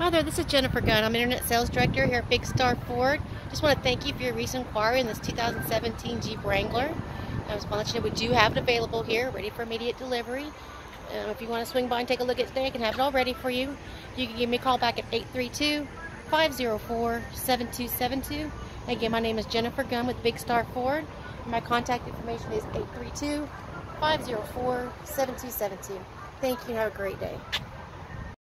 Hi there, this is Jennifer Gunn. I'm Internet Sales Director here at Big Star Ford. Just want to thank you for your recent inquiry in this 2017 Jeep Wrangler. I just want to let you know we do have it available here, ready for immediate delivery. If you want to swing by and take a look at it today, I can have it all ready for you. You can give me a call back at 832-504-7272. Again, my name is Jennifer Gunn with Big Star Ford. My contact information is 832-504-7272. Thank you and have a great day.